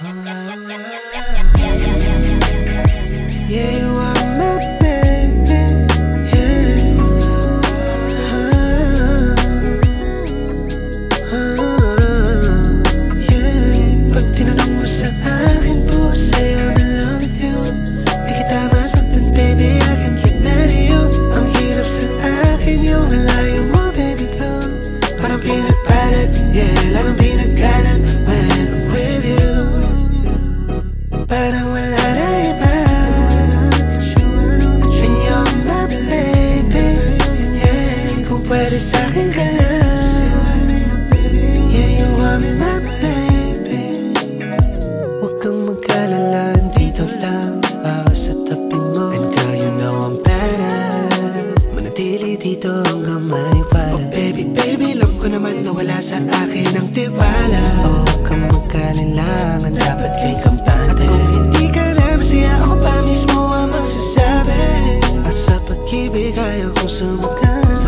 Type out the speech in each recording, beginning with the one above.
Yeah, you are my baby. Yeah. Yeah. Pag tinanong mo sa akin, po say I'm in love with you. Di kita masaktan, baby, I can get mad at you. Ang hirap sa akin yung layo mo, baby, go. Parang pinagpalat, yeah, lalong pinagkalan when I'm with you. Parang wala na iba. And you're my baby. Yeah, kung pwede sa'kin ka lang. Yeah, you are my baby. Huwag kang mag-alala, dito lang ako sa tabi mo. And girl, you know I'm better. Manatili dito hanggang maniwala. Oh baby, baby, alam ko naman na wala sa akin ang tiwala. Oh, huwag kang mag-alinlangan, dapat kay kampante. At kung hindi ka na masaya, ako pa mismo ang magsasabi. At sa pag-ibig ayaw kong sumuka.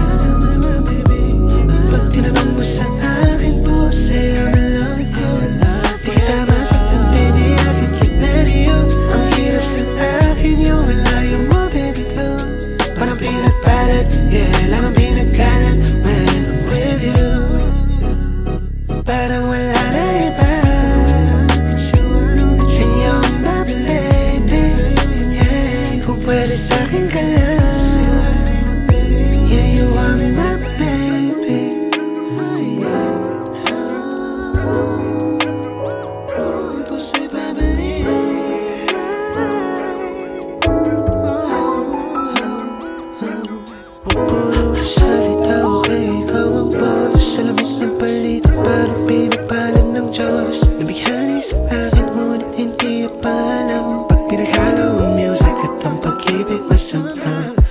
Pag tinanong mo sa akin, po say I'm in love with you. Di kita masaktan, baby, I can get mad at you. Ang hirap sa akin yung layo mo, baby, go. Parang pinagpalat, yeah, lalong pinagkalan when I'm with you. Parang wala na iba. And you're my baby. Yeah, kung pwede sa'kin ka lang. Yeah, you are my baby. Imposible believe. Puro salita, okay, ikaw ang boss. Sa lamig ng palit, parang pinapalan ng Diyos. Nabighani sa akin, ngunit hindi pa alam. Pag pinaghalo ang music at ang pag-ibig masamta.